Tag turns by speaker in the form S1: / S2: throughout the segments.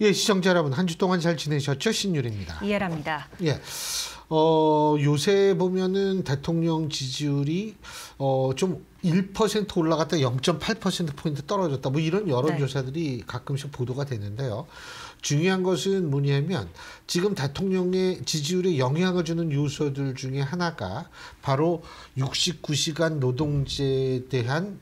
S1: 예, 시청자 여러분, 한 주 동안 잘 지내셨죠? 신율입니다.
S2: 이해랍니다.
S1: 예. 요새 보면은 대통령 지지율이 좀 1% 올라갔다 0.8%포인트 떨어졌다. 뭐 이런 여론조사들이 가끔씩 보도가 되는데요. 중요한 것은 뭐냐면 지금 대통령의 지지율에 영향을 주는 요소들 중에 하나가 바로 69시간 노동제에 대한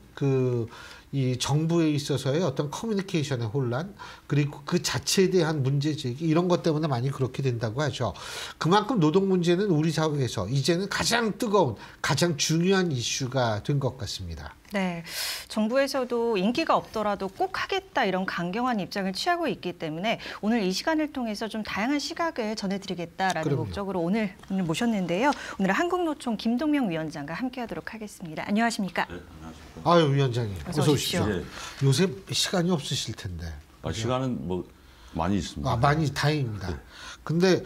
S1: 이 정부에 있어서의 어떤 커뮤니케이션의 혼란, 그리고 그 자체에 대한 문제 제기, 이런 것 때문에 많이 그렇게 된다고 하죠. 그만큼 노동 문제는 우리 사회에서 이제는 가장 뜨거운, 가장 중요한 이슈가 된 것 같습니다.
S2: 네, 정부에서도 인기가 없더라도 꼭 하겠다 이런 강경한 입장을 취하고 있기 때문에 오늘 이 시간을 통해서 좀 다양한 시각을 전해드리겠다라는
S1: 그럼요.
S2: 목적으로 오늘 모셨는데요. 오늘 한국노총 김동명 위원장과 함께하도록 하겠습니다. 안녕하십니까?
S3: 네, 안녕하십니까.
S1: 아유, 위원장님, 어서 오십시오.
S3: 네.
S1: 요새 시간이 없으실 텐데.
S3: 시간은 뭐 많이 있습니다.
S1: 많이 다행입니다. 근데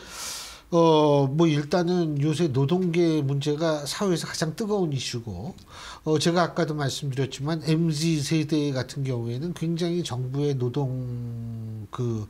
S1: 뭐 일단은 요새 노동계 문제가 사회에서 가장 뜨거운 이슈고, 제가 아까도 말씀드렸지만 MZ 세대 같은 경우에는 굉장히 정부의 노동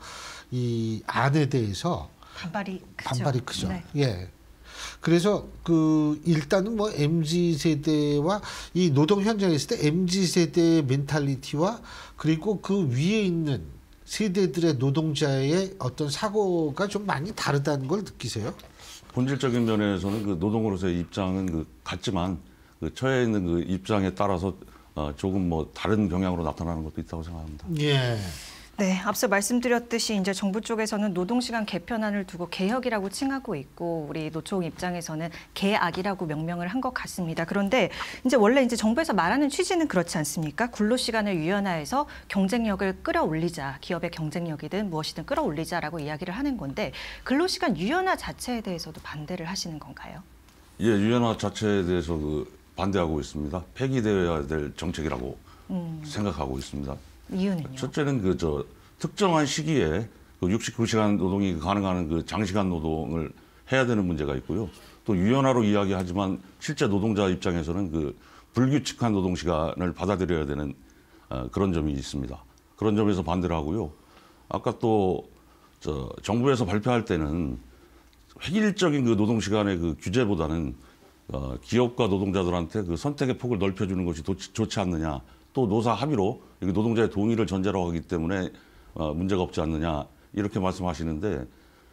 S1: 이 안에 대해서 반발이 크죠.
S2: 네.
S1: 예. 그래서 일단은 뭐 MZ 세대와 이 노동 현장에 있을 때 MZ 세대의 멘탈리티와 그리고 그 위에 있는 세대들의 노동자의 어떤 사고가 좀 많이 다르다는 걸 느끼세요?
S3: 본질적인 면에서는 그 노동으로서의 입장은 같지만 처해 있는 입장에 따라서 조금 뭐 다른 경향으로 나타나는 것도 있다고 생각합니다.
S1: 예.
S2: 네, 앞서 말씀드렸듯이 이제 정부 쪽에서는 노동시간 개편안을 두고 개혁이라고 칭하고 있고 우리 노총 입장에서는 개악이라고 명명을 한 것 같습니다. 그런데 이제 원래 이제 정부에서 말하는 취지는 그렇지 않습니까? 근로시간을 유연화해서 경쟁력을 끌어올리자, 기업의 경쟁력이든 무엇이든 끌어올리자라고 이야기를 하는 건데 근로시간 유연화 자체에 대해서도 반대를 하시는 건가요?
S3: 예, 유연화 자체에 대해서 반대하고 있습니다. 폐기되어야 될 정책이라고 생각하고 있습니다.
S2: 이유는요?
S3: 첫째는 특정한 시기에 69시간 노동이 가능한 장시간 노동을 해야 되는 문제가 있고요. 또 유연화로 이야기하지만 실제 노동자 입장에서는 불규칙한 노동 시간을 받아들여야 되는 그런 점이 있습니다. 그런 점에서 반대를 하고요. 아까 또 정부에서 발표할 때는 획일적인 노동 시간의 규제보다는 기업과 노동자들한테 선택의 폭을 넓혀주는 것이 좋지 않느냐. 또 노사 합의로 노동자의 동의를 전제로 하기 때문에 문제가 없지 않느냐 이렇게 말씀하시는데,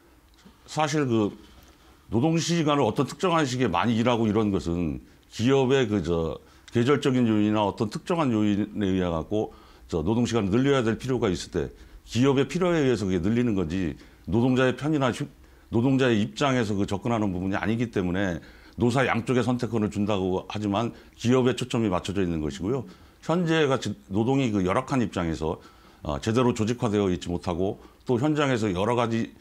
S3: 사실 노동 시간을 어떤 특정한 시기에 많이 일하고 이런 것은 기업의 계절적인 요인이나 어떤 특정한 요인에 의해 갖고 노동 시간을 늘려야 될 필요가 있을 때 기업의 필요에 의해서 그게 늘리는 건지 노동자의 편이나 노동자의 입장에서 접근하는 부분이 아니기 때문에 노사 양쪽의 선택권을 준다고 하지만 기업에 초점이 맞춰져 있는 것이고요. 현재 같이 노동이 열악한 입장에서 제대로 조직화되어 있지 못하고 또 현장에서 여러 가지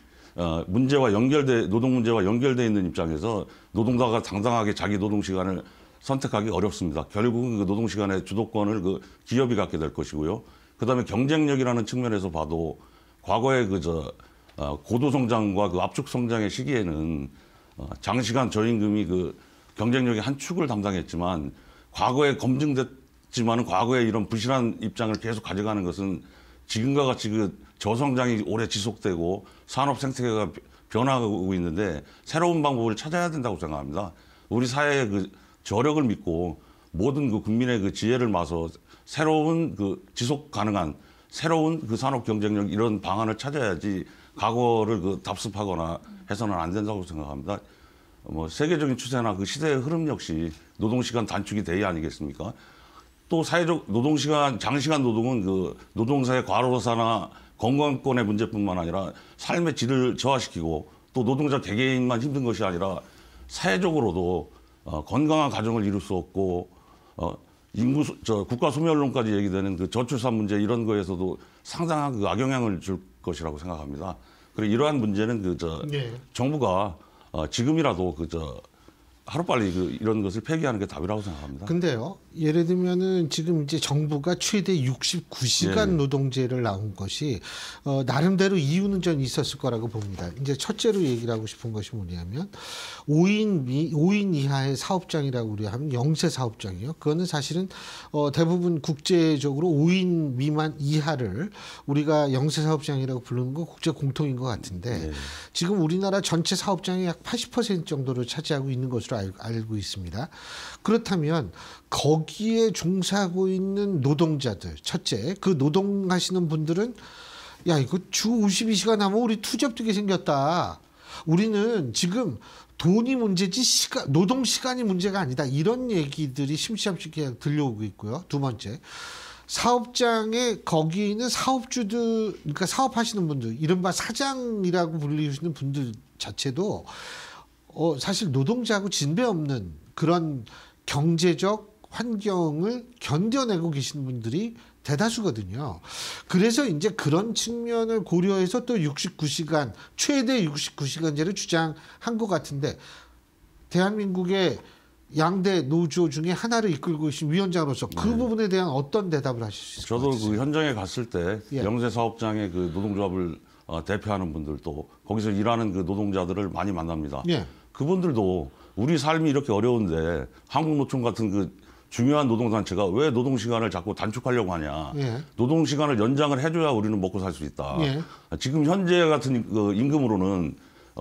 S3: 노동 문제와 연결되어 있는 입장에서 노동자가 당당하게 자기 노동 시간을 선택하기 어렵습니다. 결국은 노동 시간의 주도권을 기업이 갖게 될 것이고요. 그다음에 경쟁력이라는 측면에서 봐도 과거의 고도 성장과 압축 성장의 시기에는 장시간 저임금이 경쟁력의 한 축을 담당했지만 과거에 검증됐지만은 과거에 이런 부실한 입장을 계속 가져가는 것은 지금과 같이 저성장이 오래 지속되고 산업 생태계가 변화하고 있는데 새로운 방법을 찾아야 된다고 생각합니다. 우리 사회의 저력을 믿고 모든 국민의 지혜를 마서 새로운 지속 가능한 새로운 산업 경쟁력 이런 방안을 찾아야지 과거를 답습하거나 해서는 안 된다고 생각합니다. 뭐 세계적인 추세나 시대의 흐름 역시 노동시간 단축이 돼야 아니겠습니까? 또 사회적 노동시간, 장시간 노동은 노동사의 과로사나 건강권의 문제뿐만 아니라 삶의 질을 저하시키고 또 노동자 개개인만 힘든 것이 아니라 사회적으로도 건강한 가정을 이룰 수 없고 국가 소멸론까지 얘기되는 저출산 문제 이런 거에서도 상당한 악영향을 줄 것이라고 생각합니다. 그리고 이러한 문제는
S1: 네.
S3: 정부가 지금이라도 하루빨리 이런 것을 폐기하는 게 답이라고 생각합니다.
S1: 근데요, 예를 들면은 지금 이제 정부가 최대 69시간
S3: 예.
S1: 노동제를 나온 것이 나름대로 이유는 전 있었을 거라고 봅니다. 이제 첫째로 얘기를 하고 싶은 것이 뭐냐면 5인 이하의 사업장이라고 우리가 하면 영세 사업장이요. 그거는 사실은 대부분 국제적으로 5인 미만 이하를 우리가 영세 사업장이라고 부르는 거 국제 공통인 것 같은데
S3: 예.
S1: 지금 우리나라 전체 사업장의 약 80% 정도를 차지하고 있는 것으로 알고 있습니다. 그렇다면 거기에 종사하고 있는 노동자들, 첫째, 그 노동하시는 분들은 야, 이거 주 52시간 하면 우리 투잡되게 생겼다. 우리는 지금 돈이 문제지 노동 시간이 문제가 아니다. 이런 얘기들이 심심치 들려오고 있고요. 두 번째, 사업장에 거기 있는 사업주들, 그러니까 사업하시는 분들, 이른바 사장이라고 불리시는 분들 자체도 사실 노동자하고 진배 없는 그런 경제적 환경을 견뎌내고 계시는 분들이 대다수거든요. 그래서 이제 그런 측면을 고려해서 또 69시간, 최대 69시간제를 주장한 것 같은데 대한민국의 양대 노조 중에 하나를 이끌고 계신 위원장으로서 그 부분에 대한 어떤 대답을 하실 수 있을까요?
S3: 저도 그 현장에 갔을 때
S1: 예.
S3: 영세 사업장의 그 노동조합을 대표하는 분들도 거기서 일하는 그 노동자들을 많이 만납니다.
S1: 예.
S3: 그분들도 우리 삶이 이렇게 어려운데 한국노총 같은 그 중요한 노동단체가 왜 노동시간을 자꾸 단축하려고 하냐.
S1: 예.
S3: 노동시간을 연장을 해줘야 우리는 먹고 살 수 있다.
S1: 예.
S3: 지금 현재 같은 그 임금으로는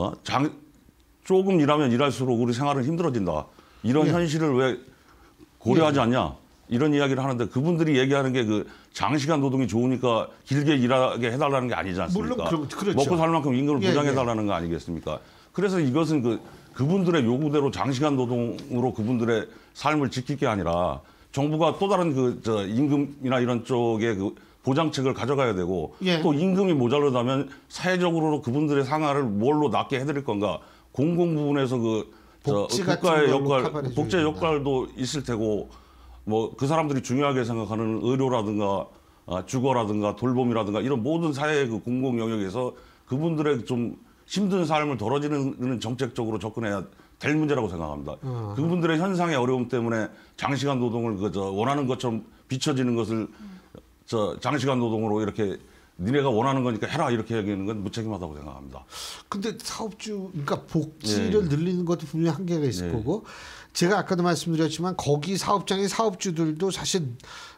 S3: 조금 일하면 일할수록 우리 생활은 힘들어진다. 이런
S1: 예.
S3: 현실을 왜 고려하지 않냐. 이런 이야기를 하는데 그분들이 얘기하는 게 그 장시간 노동이 좋으니까 길게 일하게 해달라는 게 아니지 않습니까?
S1: 물론 그렇죠.
S3: 먹고 살 만큼 임금을
S1: 예,
S3: 보장해달라는 거 아니겠습니까? 그래서 이것은 그분들의 요구대로 장시간 노동으로 그분들의 삶을 지킬 게 아니라 정부가 또 다른 임금이나 이런 쪽의 그 보장책을 가져가야 되고
S1: 예.
S3: 또 임금이 모자르다면 사회적으로 그분들의 상황을 뭘로 낫게 해드릴 건가 공공 부분에서
S1: 복지 같은
S3: 국가의
S1: 걸로
S3: 역할,
S1: 커버해줘야
S3: 복제
S1: 된다.
S3: 역할도 있을 테고 뭐 그 사람들이 중요하게 생각하는 의료라든가 주거라든가 돌봄이라든가 이런 모든 사회의 그 공공 영역에서 그분들의 좀 힘든 삶을 덜어지는 정책적으로 접근해야 될 문제라고 생각합니다. 그분들의 현상의 어려움 때문에 장시간 노동을 원하는 것처럼 비춰지는 것을 장시간 노동으로 이렇게 니네가 원하는 거니까 해라 이렇게 얘기하는 건 무책임하다고 생각합니다.
S1: 근데 사업주, 그러니까 복지를 늘리는 것도 분명히 한계가 있을
S3: 예.
S1: 거고, 제가 아까도 말씀드렸지만 거기 사업장의 사업주들도 사실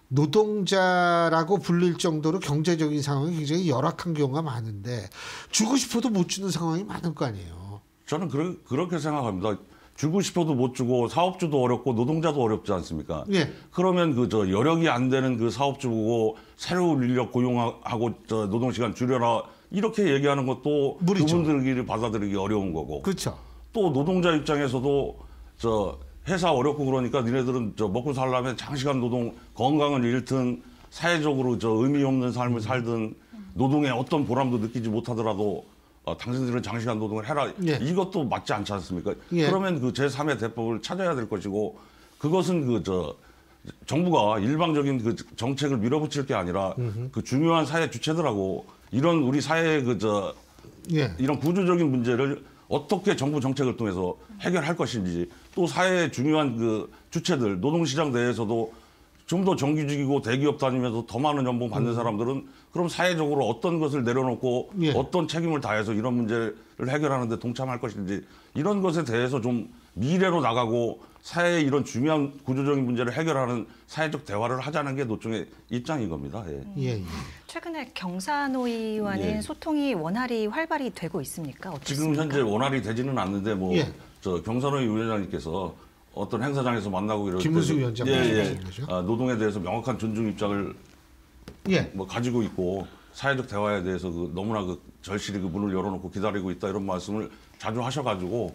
S1: 노동자라고 불릴 정도로 경제적인 상황이 굉장히 열악한 경우가 많은데 주고 싶어도 못 주는 상황이 많을 거 아니에요.
S3: 저는 그렇게 생각합니다. 주고 싶어도 못 주고 사업주도 어렵고 노동자도 어렵지 않습니까?
S1: 예.
S3: 그러면 여력이 안 되는 그 사업주 보고 새로운 인력 고용하고 노동시간 줄여라 이렇게 얘기하는 것도
S1: 무리죠.
S3: 그분들끼리 받아들이기 어려운 거고.
S1: 그렇죠.
S3: 또 노동자 입장에서도 회사 어렵고 그러니까 니네들은 먹고 살려면 장시간 노동, 건강을 잃든 사회적으로 의미 없는 삶을 살든 노동에 어떤 보람도 느끼지 못하더라도 당신들은 장시간 노동을 해라.
S1: 예.
S3: 이것도 맞지 않지 않습니까?
S1: 예.
S3: 그러면 그 제3의 대법을 찾아야 될 것이고 그것은 정부가 일방적인 그 정책을 밀어붙일 게 아니라 그 중요한 사회 주체들하고 이런 우리 사회의
S1: 예.
S3: 이런 구조적인 문제를 어떻게 정부 정책을 통해서 해결할 것인지 또 사회의 중요한 그 주체들 노동시장 내에서도 좀 더 정규직이고 대기업 다니면서 더 많은 연봉 받는 사람들은 그럼 사회적으로 어떤 것을 내려놓고
S1: 예.
S3: 어떤 책임을 다해서 이런 문제를 해결하는 데 동참할 것인지 이런 것에 대해서 좀 미래로 나가고 사회의 이런 중요한 구조적인 문제를 해결하는 사회적 대화를 하자는 게 노총의 입장인 겁니다. 예.
S1: 예, 예.
S2: 최근에 경사노위와는
S3: 예.
S2: 소통이 원활히 활발히 되고 있습니까? 어떻습니까?
S3: 지금 현재 원활히 되지는 않는데
S1: 예.
S3: 경산호위 위원장님께서 어떤 행사장에서 만나고 이럴 때
S1: 김문수 위원장 말씀하시는 거죠?
S3: 노동에 대해서 명확한 존중 입장을
S1: 예.
S3: 뭐 가지고 있고 사회적 대화에 대해서 너무나 절실히 문을 열어놓고 기다리고 있다 이런 말씀을 자주 하셔가지고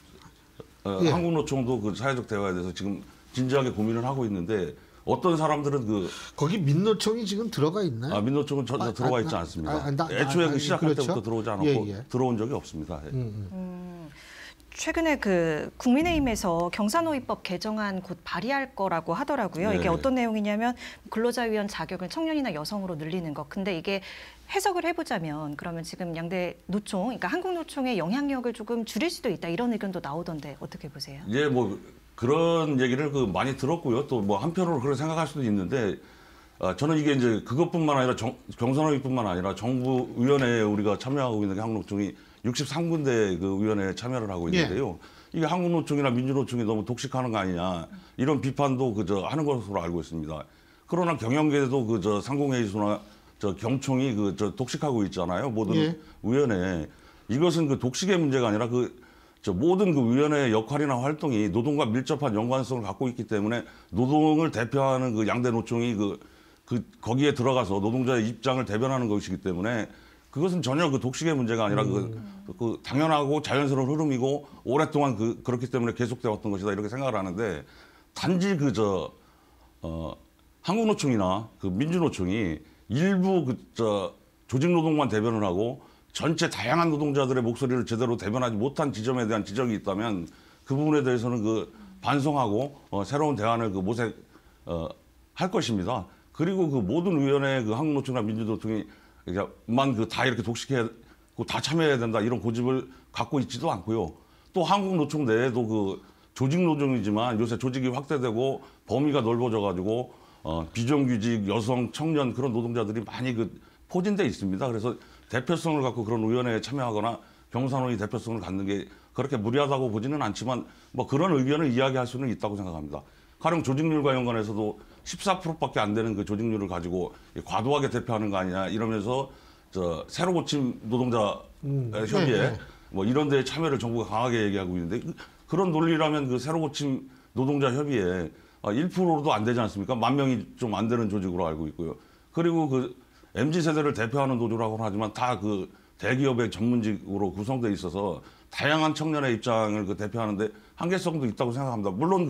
S1: 예.
S3: 한국노총도 사회적 대화에 대해서 지금 진지하게 고민을 하고 있는데 어떤 사람들은
S1: 거기 민노총이 지금 들어가 있나요?
S3: 민노총은 전혀 들어와 있지 않습니다. 애초에 시작할
S1: 그렇죠?
S3: 때부터 들어오지 않았고
S1: 예, 예.
S3: 들어온 적이 없습니다. 예.
S2: 최근에 그 국민의힘에서 경사노위법 개정안 곧 발의할 거라고 하더라고요.
S3: 네.
S2: 이게 어떤 내용이냐면 근로자위원 자격을 청년이나 여성으로 늘리는 것. 근데 이게 해석을 해보자면 그러면 지금 양대 노총, 그러니까 한국노총의 영향력을 조금 줄일 수도 있다 이런 의견도 나오던데 어떻게 보세요?
S3: 예, 뭐 그런 얘기를 많이 들었고요. 또 뭐 한편으로 그렇게 생각할 수도 있는데 저는 이게 이제 그것뿐만 아니라 경선호위뿐만 아니라 정부 위원회에 우리가 참여하고 있는 게 한국노총이 63군데 그 위원회에 참여를 하고 있는데요. 이게 한국노총이나 민주노총이 너무 독식하는 거 아니냐 이런 비판도 하는 것으로 알고 있습니다. 그러나 경영계에도 상공회의소나 경총이 독식하고 있잖아요. 모든 위원회. 이것은 그 독식의 문제가 아니라 모든 그 위원회의 역할이나 활동이 노동과 밀접한 연관성을 갖고 있기 때문에 노동을 대표하는 그 양대 노총이 거기에 들어가서 노동자의 입장을 대변하는 것이기 때문에 그것은 전혀 그 독식의 문제가 아니라 그 당연하고 자연스러운 흐름이고 오랫동안 그렇기 때문에 계속되어 왔던 것이다 이렇게 생각을 하는데 단지 한국노총이나 민주노총이 일부 조직노동만 대변을 하고 전체 다양한 노동자들의 목소리를 제대로 대변하지 못한 지점에 대한 지적이 있다면 그 부분에 대해서는 반성하고 새로운 대안을 모색할 것입니다. 그리고 모든 위원회 한국노총이나 민주노총이 다 이렇게 독식하고 다 참여해야 된다 이런 고집을 갖고 있지도 않고요. 또 한국노총 내에도 조직노동이지만 요새 조직이 확대되고 범위가 넓어져 가지고 비정규직, 여성, 청년 그런 노동자들이 많이 포진돼 있습니다. 그래서 대표성을 갖고 그런 위원회에 참여하거나 경산호위 대표성을 갖는 게 그렇게 무리하다고 보지는 않지만 뭐 그런 의견을 이야기할 수는 있다고 생각합니다. 가령 조직률과 연관해서도 14%밖에 안 되는 그 조직률을 가지고 과도하게 대표하는 거 아니냐 이러면서 새로 고침 노동자 협의회 뭐 이런 데에 참여를 정부가 강하게 얘기하고 있는데 그런 논리라면 새로 고침 노동자 협의회 1%도 안 되지 않습니까? 10,000명이 좀 안 되는 조직으로 알고 있고요. 그리고 MZ세대를 대표하는 노조라고는 하지만 다 대기업의 전문직으로 구성되어 있어서 다양한 청년의 입장을 대표하는데 한계성도 있다고 생각합니다. 물론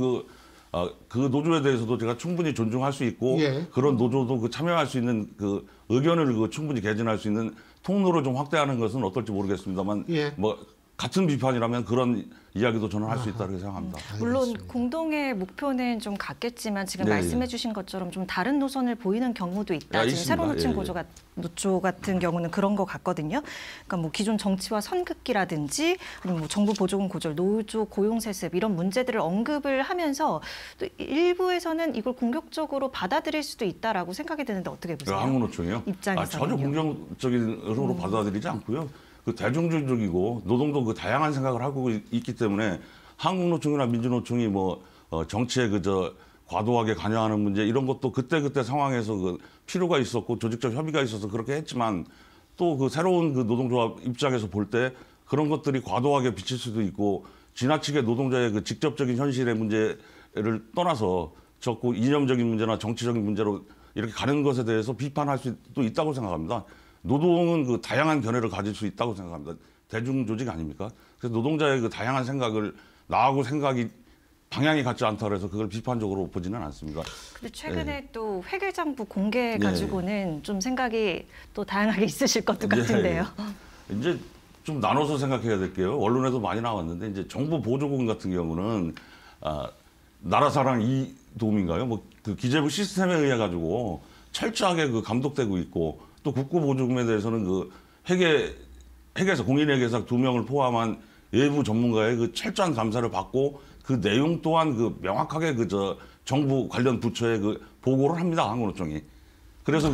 S3: 그 노조에 대해서도 제가 충분히 존중할 수 있고 그런 노조도 참여할 수 있는 의견을 충분히 개진할 수 있는 통로를 좀 확대하는 것은 어떨지 모르겠습니다만 뭐 같은 비판이라면 그런 이야기도 저는 할 수 있다고 생각합니다.
S2: 물론
S1: 알겠습니다.
S2: 공동의 목표는 좀 같겠지만 지금 말씀해 주신 것처럼 좀 다른 노선을 보이는 경우도 있다. 지금 새로 놓친 노조 같은 경우는 그런 것 같거든요. 그러니까 뭐 기존 정치와 선긋기라든지 아니면 뭐 정부 보조금 고절, 노조 고용 세습 이런 문제들을 언급을 하면서 또 일부에서는 이걸 공격적으로 받아들일 수도 있다라고 생각이 드는데 어떻게 보세요?
S3: 한국노총이요?
S2: 입장에서는요.
S3: 전혀 공격적인 흐름으로 받아들이지 않고요. 대중주의적이고 노동도 다양한 생각을 하고 있기 때문에 한국노총이나 민주노총이 정치에 과도하게 관여하는 문제 이런 것도 그때 상황에서 필요가 있었고 조직적 협의가 있어서 그렇게 했지만 또 새로운 노동조합 입장에서 볼 때 그런 것들이 과도하게 비칠 수도 있고 지나치게 노동자의 직접적인 현실의 문제를 떠나서 자꾸 이념적인 문제나 정치적인 문제로 이렇게 가는 것에 대해서 비판할 수도 있다고 생각합니다. 노동은 다양한 견해를 가질 수 있다고 생각합니다. 대중조직 아닙니까? 그래서 노동자의 다양한 생각을 나하고 생각이 방향이 같지 않다고 해서 그걸 비판적으로 보지는 않습니다.
S2: 근데 최근에 또 회계장부 공개 가지고는 좀 생각이 또 다양하게 있으실 것도 같은데요.
S3: 이제 좀 나눠서 생각해야 될게요. 언론에도 많이 나왔는데 이제 정부 보조금 같은 경우는 나라사랑 이도움인가요? 기재부 시스템에 의해 가지고 철저하게 감독되고 있고 또 국고보조금에 대해서는 회계사 공인회계사 2명을 포함한 외부 전문가의 철저한 감사를 받고 그 내용 또한 명확하게 정부 관련 부처에 보고를 합니다. 한국노총이. 그래서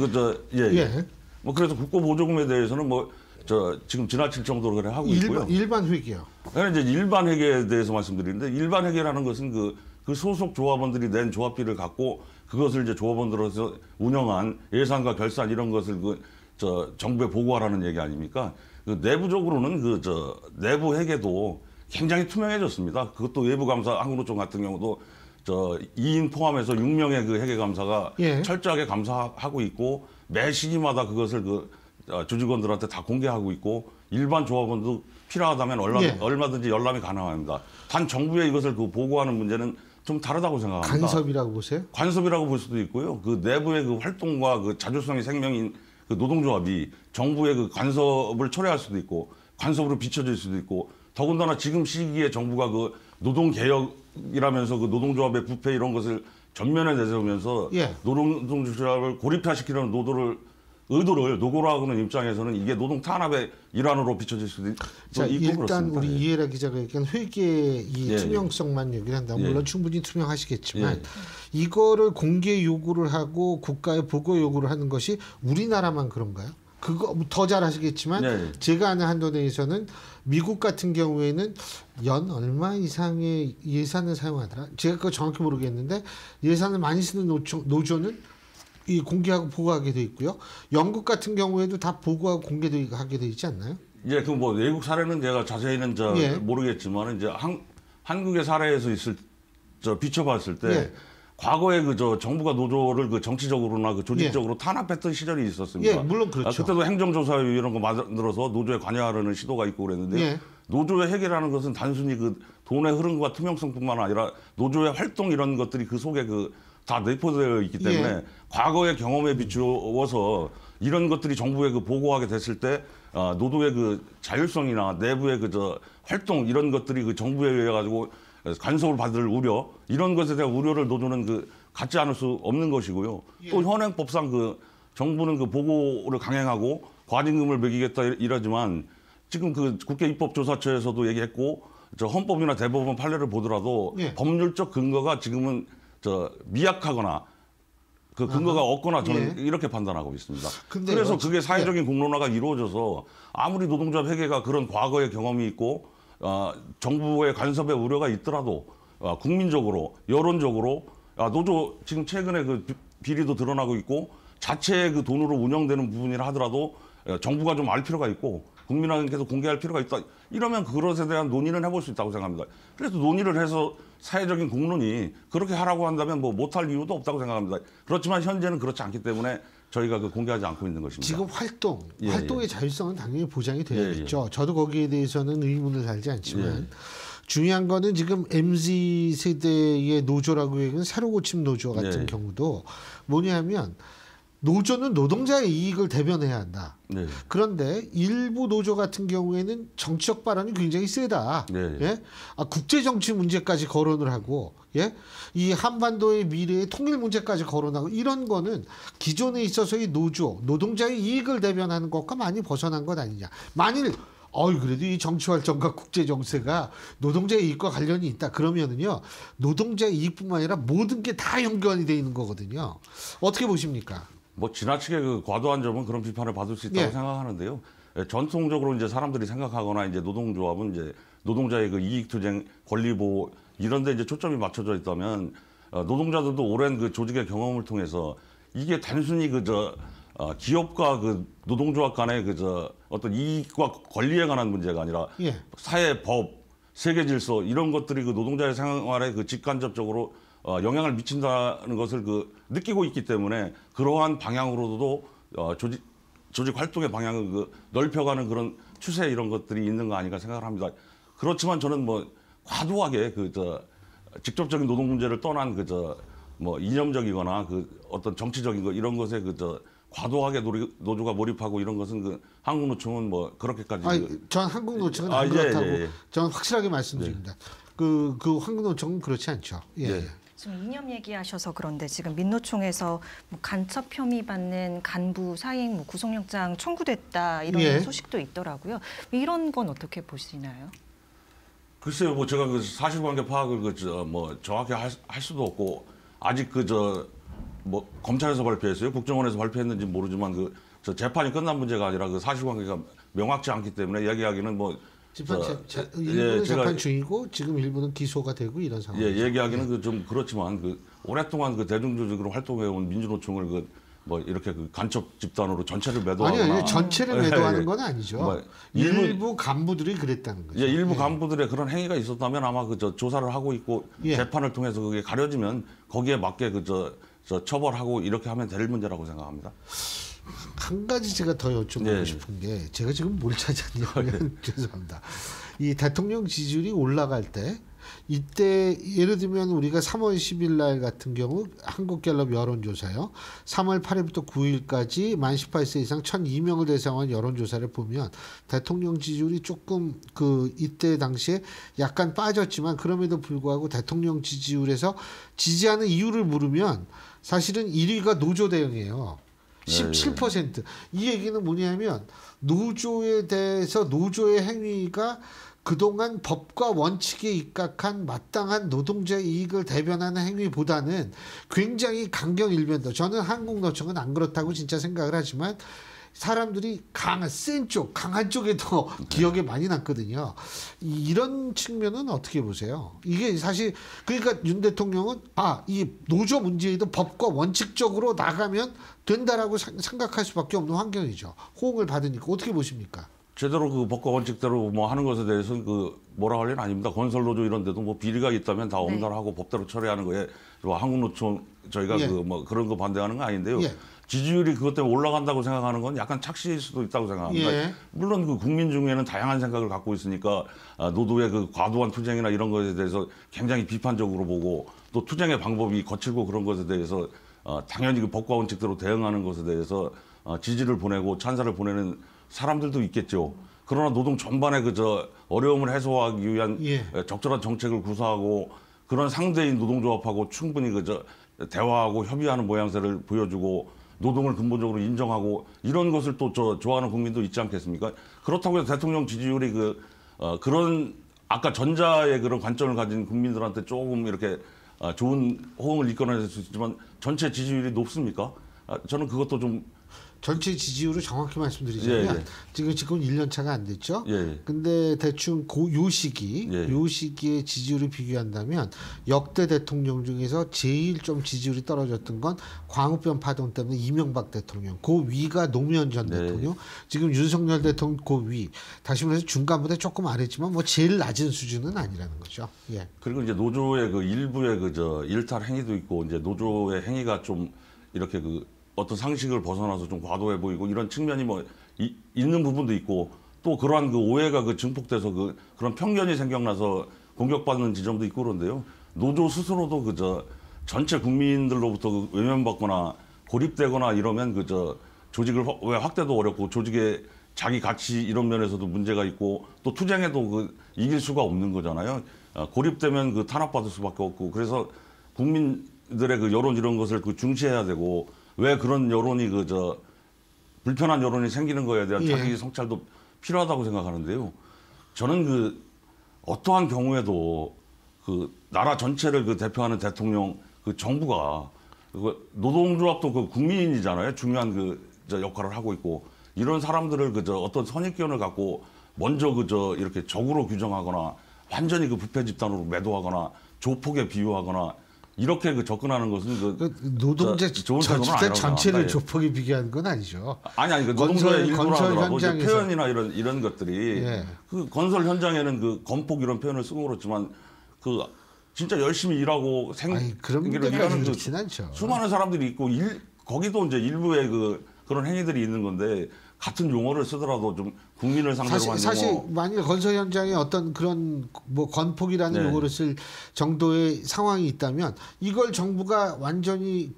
S3: 그래서 국고보조금에 대해서는 지금 지나칠 정도로 그래 하고 있고요.
S1: 일반 회계요.
S3: 이제 일반 회계에 대해서 말씀드리는데 일반 회계라는 것은 그 소속 조합원들이 낸 조합비를 갖고 그것을 이제 조합원들로서 운영한 예산과 결산 이런 것을 정부에 보고하라는 얘기 아닙니까? 내부적으로는 내부 회계도 굉장히 투명해졌습니다. 그것도 외부감사 한국노총 같은 경우도 2인 포함해서 6명의 회계감사가 철저하게 감사하고 있고 매 시기마다 그것을 조직원들한테 다 공개하고 있고 일반 조합원도 필요하다면 얼마든지 열람이 가능합니다. 단 정부에 이것을 보고하는 문제는 좀 다르다고 생각합니다.
S1: 간섭이라고 보세요?
S3: 간섭이라고 볼 수도 있고요. 내부의 활동과 자주성이 생명인 노동조합이 정부의 간섭을 초래할 수도 있고 간섭으로 비춰질 수도 있고 더군다나 지금 시기에 정부가 그 노동개혁이라면서 그 노동조합의 부패 이런 것을 전면에 내세우면서
S1: 예.
S3: 노동조합을 고립화시키려는 의도를 노고로 하는 입장에서는 이게 노동 탄압의 일환으로 비춰질 수도
S1: 자,
S3: 있고
S1: 일단
S3: 그렇습니다.
S1: 우리
S3: 예.
S1: 이해라 기자가 얘기한 회계의 이
S3: 예,
S1: 투명성만 얘기를 한다. 물론
S3: 예.
S1: 충분히 투명하시겠지만
S3: 예.
S1: 이거를 공개 요구를 하고 국가에 보고 요구를 하는 것이 우리나라만 그런가요? 그거 더 잘 아시겠지만
S3: 예.
S1: 제가 아는 한도 내에서는 미국 같은 경우에는 연 얼마 이상의 예산을 사용하더라. 제가 그거 정확히 모르겠는데 예산을 많이 쓰는 노조는 이 공개하고 보고하게 돼 있고요. 영국 같은 경우에도 다 보고하고 공개하게 돼 있지 않나요?
S3: 예, 그 뭐 외국 사례는 제가 자세히는
S1: 예.
S3: 모르겠지만 이제 한국의 사례에서 비춰봤을 때
S1: 예.
S3: 과거에 정부가 노조를 그 정치적으로나 그 조직적으로 탄압했던 시절이 있었습니다.
S1: 예, 물론 그렇죠.
S3: 그때도 행정조사위 이런 거 만들어서 노조에 관여하려는 시도가 있고 그랬는데
S1: 예.
S3: 노조의 해결하는 것은 단순히 그 돈의 흐름과 투명성뿐만 아니라 노조의 활동 이런 것들이 그 속에 다 내포되어 있기 때문에
S1: 예.
S3: 과거의 경험에 비추어서 이런 것들이 정부에 보고하게 됐을 때 노조의 그 자율성이나 내부의 활동 이런 것들이 그 정부에 의해 가지고 간섭을 받을 우려 이런 것에 대한 우려를 노조는 갖지 않을 수 없는 것이고요.
S1: 예.
S3: 또 현행법상 정부는 보고를 강행하고 과징금을 매기겠다 이러지만 지금 국회 입법조사처에서도 얘기했고 헌법이나 대법원 판례를 보더라도
S1: 예.
S3: 법률적 근거가 지금은 미약하거나 그 근거가 없거나 저는 이렇게 판단하고 있습니다.
S1: 근데요,
S3: 그래서 그게 사회적인 공론화가 이루어져서 아무리 노동조합 회계가 그런 과거의 경험이 있고 정부의 간섭의 우려가 있더라도 국민적으로 여론적으로 노조 지금 최근에 비리도 드러나고 있고 자체의 돈으로 운영되는 부분이라 하더라도 정부가 좀 알 필요가 있고 국민에게서 공개할 필요가 있다. 이러면 그것에 대한 논의는 해볼 수 있다고 생각합니다. 그래서 논의를 해서 사회적인 공론이 그렇게 하라고 한다면 못할 이유도 없다고 생각합니다. 그렇지만 현재는 그렇지 않기 때문에 저희가 공개하지 않고 있는 것입니다.
S1: 지금 활동의 자율성은 당연히 보장이 되어야겠죠. 저도 거기에 대해서는 의문을 달지 않지만 중요한 거는 지금 MZ 세대의 노조라고 얘기하는 새로 고침 노조 같은 경우도 뭐냐면 노조는 노동자의 이익을 대변해야 한다.
S3: 네.
S1: 그런데 일부 노조 같은 경우에는 정치적 발언이 굉장히 세다. 예? 국제 정치 문제까지 거론을 하고, 예? 이 한반도의 미래의 통일 문제까지 거론하고 이런 거는 기존에 있어서의 노동자의 이익을 대변하는 것과 많이 벗어난 것 아니냐. 만일 그래도 이 정치 활동과 국제 정세가 노동자의 이익과 관련이 있다. 그러면은요, 노동자의 이익뿐만 아니라 모든 게 다 연관이 돼 있는 거거든요. 어떻게 보십니까?
S3: 지나치게 과도한 점은 그런 비판을 받을 수 있다고 생각하는데요. 전통적으로 이제 사람들이 생각하거나 이제 노동조합은 이제 노동자의 이익투쟁, 권리보호 이런 데 이제 초점이 맞춰져 있다면 노동자들도 오랜 조직의 경험을 통해서 이게 단순히 기업과 노동조합 간의 어떤 이익과 권리에 관한 문제가 아니라 사회, 법, 세계 질서 이런 것들이 노동자의 생활에 직간접적으로 영향을 미친다는 것을 느끼고 있기 때문에 그러한 방향으로도 조직 활동의 방향을 넓혀가는 그런 추세 이런 것들이 있는 거 아닌가 생각을 합니다. 그렇지만 저는 과도하게 직접적인 노동 문제를 떠난 이념적이거나 어떤 정치적인 거 이런 것에 과도하게 노조가 몰입하고 이런 것은 한국노총은 그렇게까지
S1: 전 한국노총은 안 그렇다고 저는 확실하게 말씀드립니다. 그 한국노총은 그렇지 않죠.
S2: 지금 이념 얘기하셔서 그런데 지금 민노총에서 간첩 혐의 받는 간부 사익 구속영장 청구됐다 이런 소식도 있더라고요. 이런 건 어떻게 보시나요?
S3: 글쎄요, 제가 사실관계 파악을 정확히 할 수도 없고 아직 검찰에서 발표했어요. 국정원에서 발표했는지 모르지만 재판이 끝난 문제가 아니라 사실관계가 명확치 않기 때문에 얘기하기는
S1: 일부는 재판 중이고 지금 일부는 기소가 되고 이런 상황이죠.
S3: 얘기하기는 좀 그렇지만 오랫동안 대중조직으로 활동해온 민주노총을 이렇게 간첩 집단으로 전체를 매도하거나
S1: 아니요, 전체를 매도하는 건 아니죠. 일부 간부들이 그랬다는 거죠.
S3: 일부 간부들의 그런 행위가 있었다면 아마 조사를 하고 있고 재판을 통해서 그게 가려지면 거기에 맞게 처벌하고 이렇게 하면 될 문제라고 생각합니다.
S1: 한 가지 제가 더 여쭤보고 싶은 게 제가 지금 뭘 찾았냐면 죄송합니다. 이 대통령 지지율이 올라갈 때 이때 예를 들면 우리가 3월 10일 날 같은 경우 한국갤럽 여론조사요. 3월 8일부터 9일까지 만 18세 이상 1,002명을 대상한 여론조사를 보면 대통령 지지율이 조금 이때 당시에 약간 빠졌지만 그럼에도 불구하고 대통령 지지율에서 지지하는 이유를 물으면 사실은 1위가 노조 대응이에요. 17%. 이 얘기는 뭐냐면 노조에 대해서 노조의 행위가 그동안 법과 원칙에 입각한 마땅한 노동자의 이익을 대변하는 행위보다는 굉장히 강경일변도. 저는 한국노총은 안 그렇다고 진짜 생각을 하지만 사람들이 센 쪽, 강한 쪽에 더 기억에 많이 남거든요. 이런 측면은 어떻게 보세요? 이게 사실 그러니까 윤 대통령은 이 노조 문제에도 법과 원칙적으로 나가면 된다라고 생각할 수밖에 없는 환경이죠. 호응을 받으니까 어떻게 보십니까?
S3: 제대로 그 법과 원칙대로 뭐 하는 것에 대해서는 뭐라 할 일은 아닙니다. 건설노조 이런 데도 뭐 비리가 있다면 다 엄단하고 법대로 처리하는 거에 한국노총 저희가 그런 거 반대하는 거 아닌데요. 지지율이 그것 때문에 올라간다고 생각하는 건 약간 착시일 수도 있다고 생각합니다. 물론 그 국민 중에는 다양한 생각을 갖고 있으니까 노조의 그 과도한 투쟁이나 이런 것에 대해서 굉장히 비판적으로 보고 또 투쟁의 방법이 거칠고 그런 것에 대해서 당연히 그 법과 원칙대로 대응하는 것에 대해서 지지를 보내고 찬사를 보내는 사람들도 있겠죠. 그러나 노동 전반의 어려움을 해소하기 위한 적절한 정책을 구사하고 그런 상대인 노동조합하고 충분히 대화하고 협의하는 모양새를 보여주고 노동을 근본적으로 인정하고 이런 것을 또 좋아하는 국민도 있지 않겠습니까? 그렇다고 해서 대통령 지지율이 그런 아까 전자의 그런 관점을 가진 국민들한테 조금 이렇게 좋은 호응을 이끌어낼 수 있지만 전체 지지율이 높습니까? 저는 그것도 좀
S1: 전체 지지율을 정확히 말씀드리자면 지금 1년 차가 안 됐죠. 근데 대충 요 시기에 지지율을 비교한다면 역대 대통령 중에서 제일 좀 지지율이 떨어졌던 건 광우병 파동 때문에 이명박 대통령, 그 위가 노무현 전 대통령, 지금 윤석열 대통령 그 위. 다시 말해서 중간보다 조금 아래지만 뭐 제일 낮은 수준은 아니라는 거죠.
S3: 그리고 이제 노조의 일부의 일탈 행위도 있고 이제 노조의 행위가 좀 이렇게 어떤 상식을 벗어나서 좀 과도해 보이고 이런 측면이 있는 부분도 있고 또 그러한 오해가 증폭돼서 그런 편견이 생겨나서 공격받는 지점도 있고 그런데요. 노조 스스로도 전체 국민들로부터 외면받거나 고립되거나 이러면 조직을 확대도 어렵고 조직의 자기 가치 이런 면에서도 문제가 있고 또 투쟁에도 이길 수가 없는 거잖아요. 고립되면 탄압받을 수밖에 없고 그래서 국민들의 여론 이런 것을 중시해야 되고 왜 그런 여론이 불편한 여론이 생기는 거에 대한 자기 성찰도 필요하다고 생각하는데요. 저는 어떠한 경우에도 나라 전체를 대표하는 대통령 정부가 노동조합도 국민이잖아요. 중요한 역할을 하고 있고 이런 사람들을 어떤 선입견을 갖고 먼저 이렇게 적으로 규정하거나 완전히 부패 집단으로 매도하거나 조폭에 비유하거나 이렇게 접근하는 것은
S1: 노동자 전체를 조폭에 비교하는 건 아니죠.
S3: 아니 노동자의 일부라 하더라도 표현이나 이런 것들이 건설 현장에는 건폭 이런 표현을 쓰고 그렇지만 진짜 열심히 일하고 생계를 일하는 수많은 사람들이 있고 거기도 이제 일부의 그런 행위들이 있는 건데 같은 용어를 쓰더라도 좀 국민을 상대로 하는
S1: 사실 만일 건설 현장에 어떤 그런 건폭이라는 용어를 쓸 정도의 상황이 있다면 이걸 정부가 완전히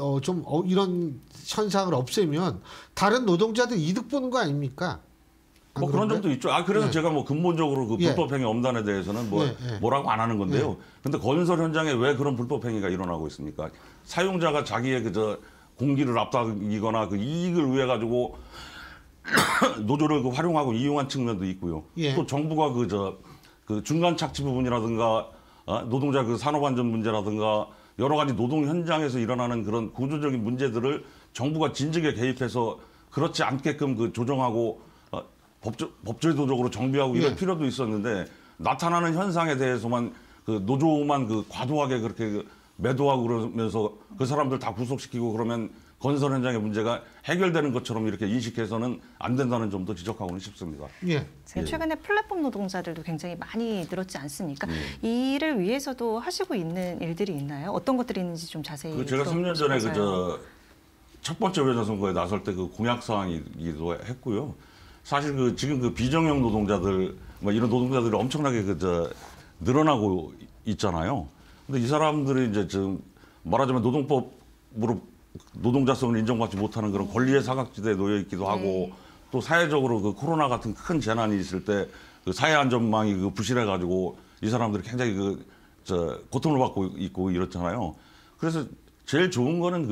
S1: 이런 현상을 없애면 다른 노동자들 이득 보는 거 아닙니까?
S3: 그런 점도 있죠. 그래서 제가 근본적으로 불법행위 엄단에 대해서는 뭐라고 안 하는 건데요. 근데 건설 현장에 왜 그런 불법행위가 일어나고 있습니까? 사용자가 자기의 공기를 앞당기거나 이익을 위해 가지고 노조를 활용하고 이용한 측면도 있고요. 또 정부가 중간 착취 부분이라든가 노동자 산업안전 문제라든가 여러 가지 노동 현장에서 일어나는 그런 구조적인 문제들을 정부가 진즉에 개입해서 그렇지 않게끔 조정하고 법제도적으로 정비하고 이럴 필요도 있었는데 나타나는 현상에 대해서만 노조만 과도하게 그렇게 매도하고 그러면서 그 사람들 다 구속시키고 그러면 건설 현장의 문제가 해결되는 것처럼 이렇게 인식해서는 안 된다는 점도 지적하고는 싶습니다.
S2: 최근에 플랫폼 노동자들도 굉장히 많이 늘었지 않습니까? 이 일을 위해서도 하시고 있는 일들이 있나요? 어떤 것들이 있는지 좀 자세히
S3: 제가 3년 전에 첫 번째 외전 선거에 나설 때 공약 사항이기도 했고요. 사실 지금 비정형 노동자들 이런 노동자들이 엄청나게 늘어나고 있잖아요. 근데 이 사람들이 이제 좀 말하자면 노동법으로 노동자성을 인정받지 못하는 그런 권리의 사각지대에 놓여 있기도 하고 또 사회적으로 그 코로나 같은 큰 재난이 있을 때 그 사회 안전망이 그 부실해 가지고 이 사람들이 굉장히 고통을 받고 있고 이렇잖아요. 그래서 제일 좋은 거는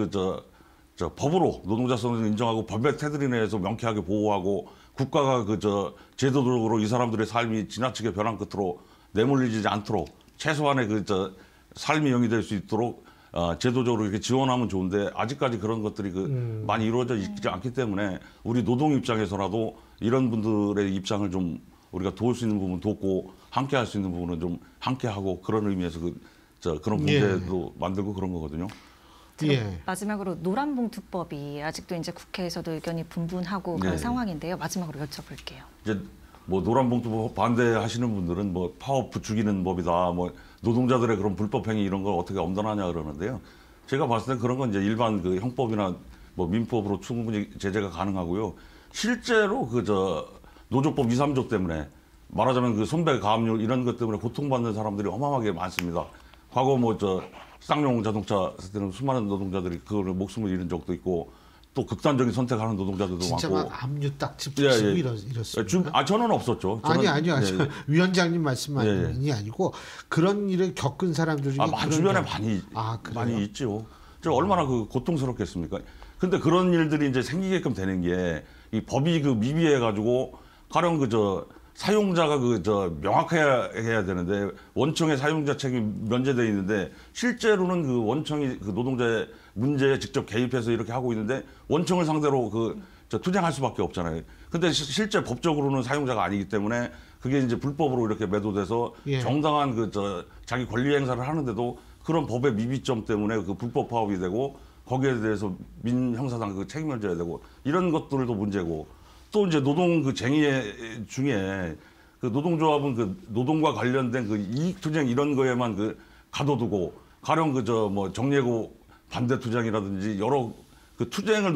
S3: 법으로 노동자성을 인정하고 법의 테두리 내에서 명쾌하게 보호하고 국가가 제도적으로 이 사람들의 삶이 지나치게 벼랑 끝으로 내몰리지 않도록 최소한의 삶이 영위될 수 있도록 제도적으로 이렇게 지원하면 좋은데 아직까지 그런 것들이 많이 이루어져 있지 않기 때문에 우리 노동 입장에서라도 이런 분들의 입장을 좀 우리가 도울 수 있는 부분 돕고 함께 할 수 있는 부분은 좀 함께 하고 그런 의미에서 그런 문제도 만들고 그런 거거든요.
S2: 마지막으로 노란봉투법이 아직도 이제 국회에서도 의견이 분분하고 그런 상황인데요. 마지막으로 여쭤볼게요.
S3: 이제 뭐 노란봉투법 반대하시는 분들은 뭐 파업 부추기는 법이다, 뭐 노동자들의 그런 불법 행위 이런 걸 어떻게 엄단하냐 그러는데요. 제가 봤을 때 그런 건 이제 일반 그 형법이나 뭐 민법으로 충분히 제재가 가능하고요. 실제로 노조법 2, 3조 때문에 말하자면 그 손배 가압류 이런 것 때문에 고통받는 사람들이 어마어마하게 많습니다. 과거 쌍용 자동차 때는 수많은 노동자들이 그걸 목숨을 잃은 적도 있고 또 극단적인 선택하는 노동자들도
S1: 진짜
S3: 많고.
S1: 막 압류 딱지 붙이고 이렇습니다.
S3: 저는 없었죠.
S1: 아니요. 위원장님 말씀이 아니고 그런 일을 겪은 사람들 중에
S3: 주변에 많이 있죠. 얼마나 고통스럽겠습니까? 근데 그런 일들이 이제 생기게끔 되는 게 이 법이 미비해 가지고 가령 사용자가 명확해야 되는데 원청의 사용자 책임 면제돼 있는데 실제로는 원청이 노동자의 문제에 직접 개입해서 이렇게 하고 있는데 원청을 상대로 투쟁할 수밖에 없잖아요. 근데 실제 법적으로는 사용자가 아니기 때문에 그게 이제 불법으로 이렇게 매도돼서 정당한 자기 권리 행사를 하는데도 그런 법의 미비점 때문에 불법 파업이 되고 거기에 대해서 민형사상 책임을 져야 되고 이런 것들도 문제고 또 이제 노동 쟁의 중에 노동조합은 노동과 관련된 이익 투쟁 이런 거에만 가둬두고 가령 정예고 반대 투쟁이라든지 여러 투쟁을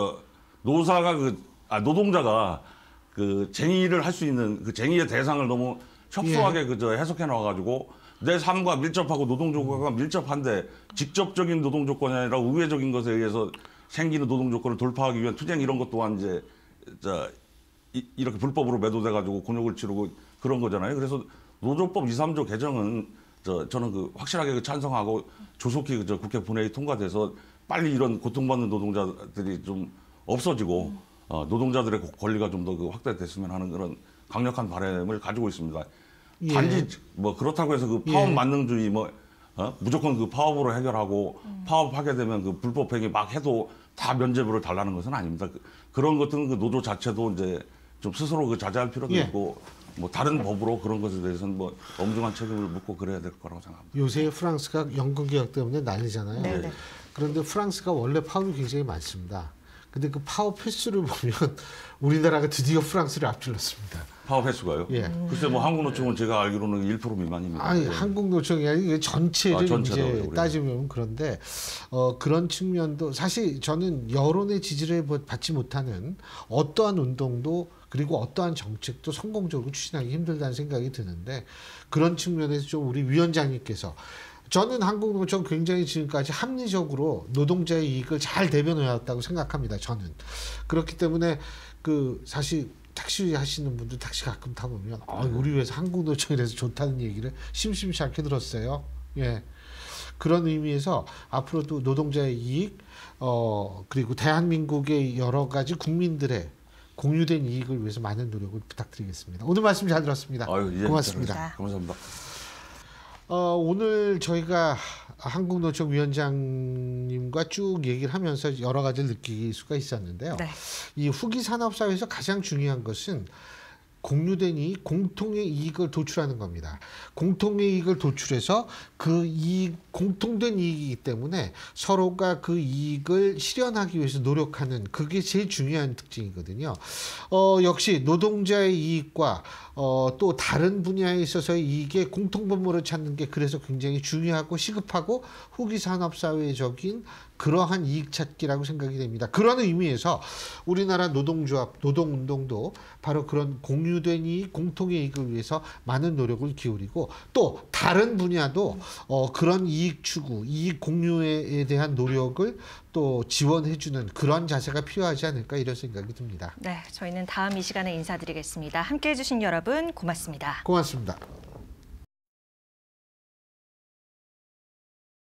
S3: 노동자가 쟁의를 할 수 있는 쟁의의 대상을 너무 협소하게 해석해 놔가지고 내 삶과 밀접하고 노동조건과 밀접한데 직접적인 노동조건이 아니라 우회적인 것에 의해서 생기는 노동조건을 돌파하기 위한 투쟁 이런 것 또한 이제 이렇게 불법으로 매도돼가지고 곤욕을 치르고 그런 거잖아요. 그래서 노조법 2, 3조 개정은 저는 확실하게 찬성하고 조속히 국회 본회의 통과돼서 빨리 이런 고통받는 노동자들이 좀 없어지고 노동자들의 권리가 좀 더 확대됐으면 하는 그런 강력한 바람을 가지고 있습니다. 단지 그렇다고 해서 파업 만능주의 무조건 파업으로 해결하고 파업하게 되면 불법 행위 막 해도 다 면죄부를 달라는 것은 아닙니다. 그런 것들은 노조 자체도 이제 좀 스스로 자제할 필요도 있고 다른 법으로 그런 것에 대해서는 엄중한 책임을 묻고 그래야 될 거라고 생각합니다.
S1: 요새 프랑스가 연금 개혁 때문에 난리잖아요.
S2: 네네.
S1: 그런데 프랑스가 원래 파업이 굉장히 많습니다. 근데 파업 횟수를 보면 우리나라가 드디어 프랑스를 앞질렀습니다.
S3: 파업 횟수가요? 글쎄 한국노총은 제가 알기로는 1% 미만입니다.
S1: 아니 한국노총이 아니고 전체를 이제 따지면 그런데 그런 측면도 사실 저는 여론의 지지를 받지 못하는 어떠한 운동도 그리고 어떠한 정책도 성공적으로 추진하기 힘들다는 생각이 드는데 그런 측면에서 좀 우리 위원장님께서 저는 한국노총 굉장히 지금까지 합리적으로 노동자의 이익을 잘 대변해왔다고 생각합니다. 저는 그렇기 때문에 사실 택시 하시는 분들 택시 가끔 타보면 우리 회사 한국노총이라서 좋다는 얘기를 심심치 않게 들었어요. 그런 의미에서 앞으로도 노동자의 이익 그리고 대한민국의 여러 가지 국민들의 공유된 이익을 위해서 많은 노력을 부탁드리겠습니다. 오늘 말씀 잘 들었습니다. 고맙습니다.
S3: 감사합니다.
S1: 오늘 저희가 한국노총 위원장님과 쭉 얘기를 하면서 여러 가지를 느낄 수가 있었는데요. 이 후기 산업사회에서 가장 중요한 것은 공유된 이익, 공통의 이익을 도출하는 겁니다. 공통의 이익을 도출해서 그 이익, 공통된 이익이기 때문에 서로가 그 이익을 실현하기 위해서 노력하는 그게 제일 중요한 특징이거든요. 역시 노동자의 이익과 또 다른 분야에 있어서의 이익의 공통분모를 찾는 게 그래서 굉장히 중요하고 시급하고 후기 산업사회적인 그러한 이익 찾기라고 생각이 됩니다. 그런 의미에서 우리나라 노동조합, 노동운동도 바로 그런 공유된 이익, 공통의 이익을 위해서 많은 노력을 기울이고 또 다른 분야도 그런 이익 추구, 이익 공유에 대한 노력을 또 지원해주는 그런 자세가 필요하지 않을까 이런 생각이 듭니다.
S2: 네, 저희는 다음 이 시간에 인사드리겠습니다. 함께해 주신 여러분 고맙습니다.
S1: 고맙습니다.